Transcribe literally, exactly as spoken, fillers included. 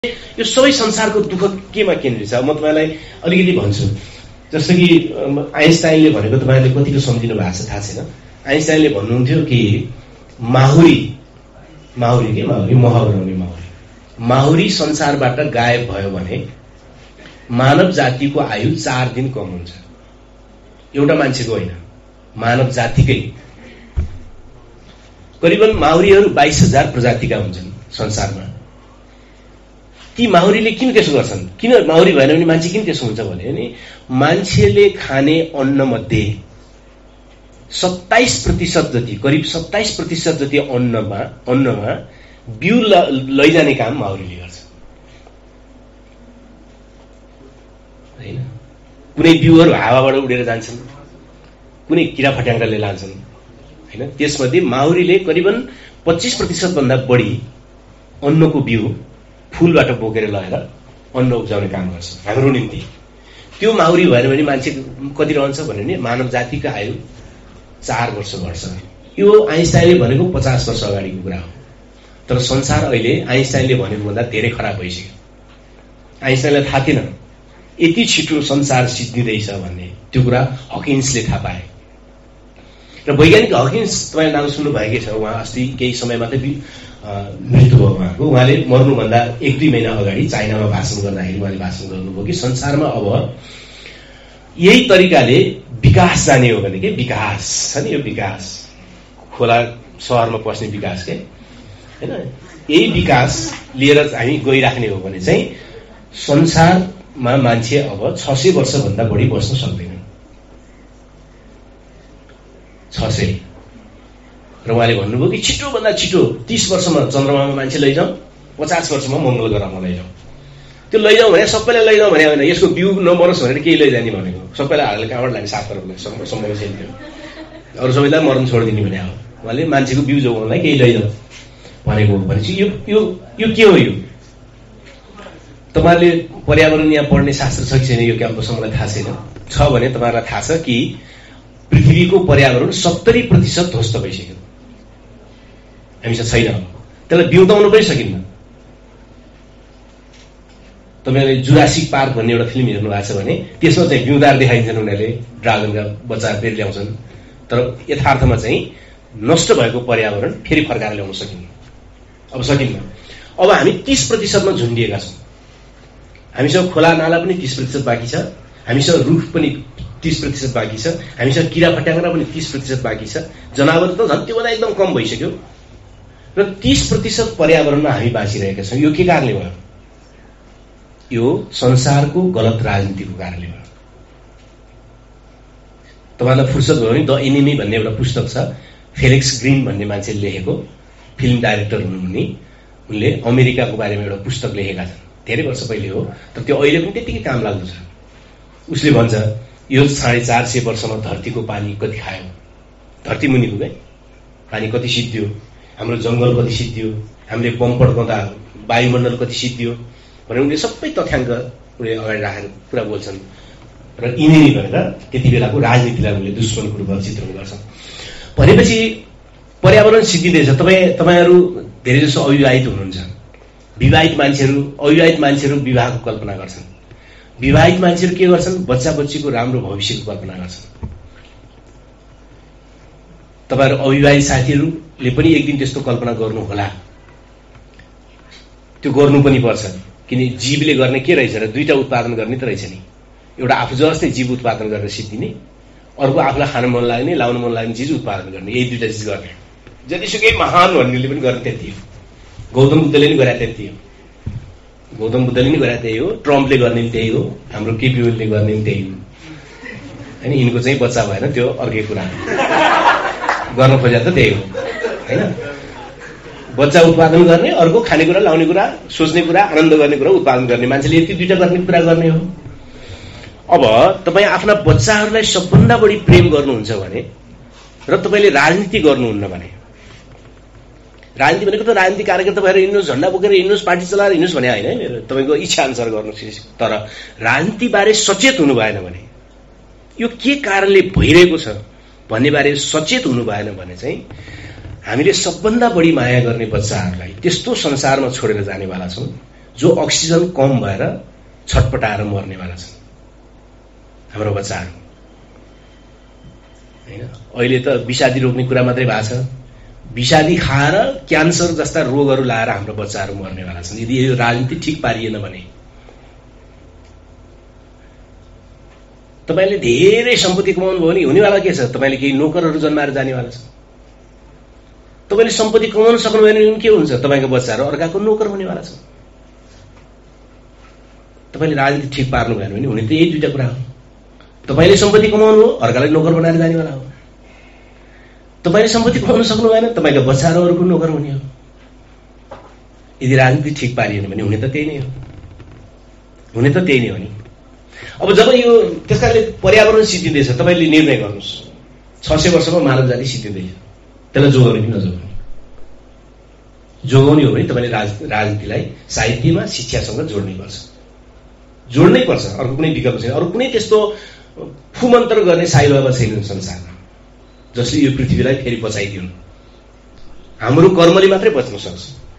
यो सबै संसारको दुःख केमा केन्द्रित छ? म तपाईँलाई अलिकति भन्छु। जस्तो कि आइन्स्टाइनले भनेको तपाईँले कतिको सम्झिनु भएको छ थाहा छैन। आइन्स्टाइनले भन्नुहुन्थ्यो कि माहुरी माहुरी के माहुरी मह बनाउने माहुरी माहुरी संसारबाट गायब भयो भने मानव जातिको आयु चार दिन कम हुन्छ। एउटा मान्छेको होइन, मानव जातिकै। करिबन माहुरीहरू बाइस हजार प्रजातिका हुन्छन् संसारमा। ती माहुरीले किन त्यसो गर्छन्? किन माहुरी भएन भने मान्छे किन त्यसो हुन्छ भने नि मान्छेले खाने अन्न मध्ये सत्ताइस प्रतिशत जति, करिब सत्ताइस प्रतिशत जति अन्नमा अन्नमा बिउ लैजाने काम माहुरीले गर्छ। हैन, कुनै बिउहरू हावाबाट उडेर जान्छन्, कुनै किरा फट्याङ्ग्राले लान्छन्। हैन, त्यसमध्ये माहुरीले करिबन पच्चीस प्रतिशत भन्दा बढी अन्नको बिउ फूलबाट बोकेर लगेर अन्न उब्जाउने काम गर्छ हाम्रो निम्ति। त्यो माहुरी भएन भने मान्छे कति रहन्छ भने नि मानव जातिको आयु चार वर्ष घट्छ। यो आइन्स्टाइनले भनेको पचास वर्ष अगाडिको कुरा हो। तर संसार अहिले आइन्स्टाइनले भनेको भन्दा धेरै खराब भइसक्यो। आइन्स्टाइनलाई थाहा थिएन यति छिटो संसार सिद्धिँदैछ भन्ने। त्यो कुरा हकिन्सले थाहा पाए। र वैज्ञानिक हकिन्स तपाईँले नाम सुन्नु भएकै छ। उहाँ अस्ति केही समय मात्रै मृत्यु भयो उहाँको। उहाँले मर्नुभन्दा एक दुई महिना अगाडि चाइनामा भाषण गर्दाखेरि उहाँले भाषण गर्नुभयो कि संसारमा अब यही तरिकाले विकास जाने हो भने के विकास छ नि, यो विकास खोला सहरमा पस्ने विकास के हैन, यही विकास लिएर हामी गइराख्ने हो भने चाहिँ संसारमा मान्छे अब छ सय वर्षभन्दा बढी बस्न सक्दैन। छ सय। र उहाँले भन्नुभयो कि छिटोभन्दा छिटो तीस वर्षमा चन्द्रमामा मान्छे लैजाउँ, पचास वर्षमा मङ्गल ग्रहमा लैजाउँ। त्यो लैजाउँ भने सबैलाई लैजाउँ भने होइन, यसको बिउ नमरोस् भनेर केही लैजाने भनेको। सबैलाई हालेर कहाँबाट लाने? सात करोडलाई सम्भव छैन त्यो। अरू सबैलाई मर्न छोडिदिने भने हो। उहाँले मान्छेको बिउ जोगाउनलाई केही लैजाउँ भनेको हो। भनेपछि यो यो यो के हो? यो तपाईँहरूले पर्यावरण यहाँ पढ्ने शास्त्र छ कि छैन यो क्याम्पसमा मलाई थाहा छैन। छ भने तपाईँहरूलाई थाहा छ कि पृथ्वीको पर्यावरण सत्तरी प्रतिशत ध्वस्त भइसक्यो। हामीसँग छैन। त्यसलाई बिउताउन पनि सकिन्न। तपाईँले जुरासिक पार्क भन्ने एउटा फिल्म हेर्नु भएको छ भने त्यसमा चाहिँ बिउदार देखाइन्छन्। उनीहरूले ड्रागनका बच्चा फेरि ल्याउँछन्। तर यथार्थमा चाहिँ नष्ट भएको पर्यावरण फेरि फर्काएर ल्याउन सकिन्न। अब सकिन्न। अब हामी तीस प्रतिशतमा झुन्डिएका छौँ। हामीसँग खोला नाला पनि तीस प्रतिशत बाँकी छ। हामीसँग रुख पनि तीस प्रतिशत बाँकी छ। हामीसँग किरा फट्याङ्ग्रा पनि तीस प्रतिशत बाँकी छ। जनावर त झन् त्योभन्दा एकदम कम भइसक्यो। र तीस प्रतिशत पर्यावरणमा हामी बाँचिरहेका छौँ। यो के कारणले भयो? यो संसारको गलत राजनीतिको कारणले भयो। तपाईँलाई फुर्सद भयो भने द एनिमी भन्ने एउटा पुस्तक छ। फेलिक्स ग्रीन भन्ने मान्छेले लेखेको, फिल्म डाइरेक्टर हुनुहुने। उनले अमेरिकाको बारेमा एउटा पुस्तक लेखेका छन्। धेरै वर्ष पहिले हो, तर त्यो अहिले पनि त्यतिकै काम लाग्दो छ। उसले भन्छ यो साढे चार सय वर्षमा धरतीको पानी कति खायो, धरती मुनिको क्या पानी कति सिद्धियो, हाम्रो जङ्गल कति सिद्धियो, हामीले बम पड्काउँदा वायुमण्डल कति सिद्धियो भनेर उनले सबै तथ्याङ्क उनले अगाडि राखेर कुरा बोल्छन्। र यिनीहरू भनेर त्यति बेलाको राजनीतिलाई उनले दुश्मनको रूपमा चित्रण गर्छन्। भनेपछि पर्यावरण सिद्धिँदैछ। तपाईँ तपाईँहरू धेरैजसो अविवाहित हुनुहुन्छ। विवाहित मान्छेहरू अविवाहित मान्छेहरू विवाहको कल्पना गर्छन्। विवाहित मान्छेहरू के गर्छन्? बच्चा बच्चीको राम्रो भविष्यको कल्पना गर्छन्। तपाईँहरू अविवाहित साथीहरूले पनि एक दिन त्यस्तो कल्पना गर्नु होला। त्यो गर्नु पनि पर्छ। किन जीवले गर्ने के रहेछ र दुईटा उत्पादन गर्ने त रहेछ नि। एउटा आफू जस्तै जीव उत्पादन गरेर सिद्धिने, अर्को आफूलाई खान मन लाग्ने लाउन मन लाग्ने चिज उत्पादन गर्ने। यही दुईटा चिज गर्ने। जतिसुकै महान भन्नेले पनि गर्ने त्यति हो। गौतम बुद्धले पनि गरे त्यति हो। गौतम बुद्धले पनि गरे त्यही हो। ट्रम्पले गर्ने पनि त्यही हो। हाम्रो केपी ओलीले गर्ने पनि त्यही हो। होइन, यिनको चाहिँ बच्चा भएन त्यो अर्कै कुरा। गर्न खोजे त त्यही हो होइन। बच्चा उत्पादन गर्ने, अर्को खानेकुरा लाउने कुरा, सोच्ने कुरा, आनन्द गर्ने कुरा उत्पादन गर्ने। मान्छेले यति दुईटा गर्ने कुरा गर्ने हो। अब तपाईँ आफ्ना बच्चाहरूलाई सबभन्दा बढी प्रेम गर्नुहुन्छ भने र तपाईँले राजनीति गर्नुहुन्न भने, राजनीति भनेको त राजनीति कार्यकर्ता भएर हिँड्नुहोस्, झन्डा बोकेर हिँड्नुहोस्, पार्टी चलाएर हिँड्नुहोस् भने होइन। तपाईँको इच्छा अनुसार गर्नुहोस्। तर राजनीतिबारे सचेत हुनु भएन भने, यो के कारणले भइरहेको छ भन्ने बारे सचेत हुनु भएन भने चाहिँ हामीले सबभन्दा बढी माया गर्ने बच्चाहरूलाई त्यस्तो संसारमा छोडेर जानेवाला छौँ जो अक्सिजन कम भएर छटपटाएर मर्नेवाला छन् हाम्रो बच्चाहरू हैन। अहिले त विषादी रोक्ने कुरा मात्रै भएको छ, विषादी खाएर क्यान्सर जस्ता रोगहरू लाएर हाम्रो बच्चाहरू मर्नेवाला छन् यदि यो राजनीति ठिक पारिएन भने। तपाईले धेरै सम्पत्ति कमाउनु भयो भने हुनेवाला के छ, तपाईले केही नोकरहरू जन्माएर जानेवाला छ। तपाईले सम्पत्ति कमाउन सक्नु भएन भने के हुन्छ, तपाईको बच्चाहरू अर्काको नोकर हुनेवाला छ। तपाईले राजनीति ठिक पार्नु भएन भने हुने त यही दुईटा कुरा हो। तपाईले सम्पत्ति कमाउनु हो, अर्कालाई नोकर बनाएर जानेवाला हो। तपाईले सम्पत्ति कमाउन सक्नु भएन, तपाईका बच्चाहरू अरूको नोकर हुने हो। यदि राजनीति ठिक पारिएन भने हुने त त्यही नै हो, हुने त त्यही नै हो नि। अब जब यो त्यसकारणले पर्यावरण सिद्धिँदैछ, तपाईले निर्णय गर्नुहोस् छ सय वर्षमा मानव जाति सिद्धिँदैछ, त्यसलाई जोगाउने कि नजोगाउने। जोगाउने हो भने तपाईले राज राजनीतिलाई साहित्यमा शिक्षासँग जोड्नै पर्छ, जोड्नै पर्छ। अर्को कुनै विकल्प छैन। अरू कुनै त्यस्तो फुमन्त्र गर्ने साई बाबा छैनन् संसारमा जसले यो पृथ्वीलाई फेरि बचाइदिउन्। हाम्रो कर्मले मात्रै बच्न सक्छ।